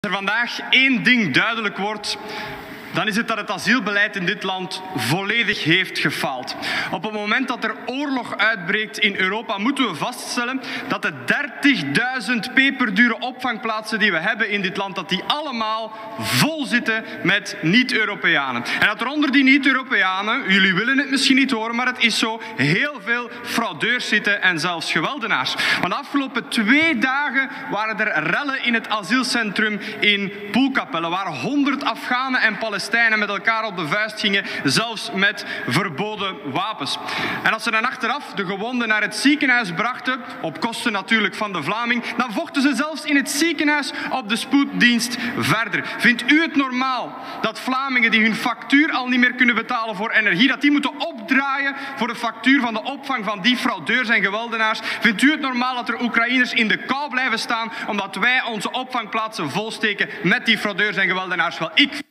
Als er vandaag één ding duidelijk wordt, dan is het dat het asielbeleid in dit land volledig heeft gefaald. Op het moment dat er oorlog uitbreekt in Europa, moeten we vaststellen dat de 30.000 peperdure opvangplaatsen die we hebben in dit land, dat die allemaal vol zitten met niet-Europeanen. En dat er onder die niet-Europeanen, jullie willen het misschien niet horen, maar het is zo, heel veel fraudeurs zitten en zelfs geweldenaars. Want de afgelopen 2 dagen waren er rellen in het asielcentrum in Poelkapelle, waar 100 Afghanen en Palestijnen met elkaar op de vuist gingen, zelfs met verboden wapens. En als ze dan achteraf de gewonden naar het ziekenhuis brachten, op kosten natuurlijk van de Vlaming, dan vochten ze zelfs in het ziekenhuis op de spoeddienst verder. Vindt u het normaal dat Vlamingen die hun factuur al niet meer kunnen betalen voor energie, dat die moeten opdraaien voor de factuur van de opvang van die fraudeurs en geweldenaars? Vindt u het normaal dat er Oekraïners in de kou blijven staan omdat wij onze opvangplaatsen volsteken met die fraudeurs en geweldenaars? Wel, ik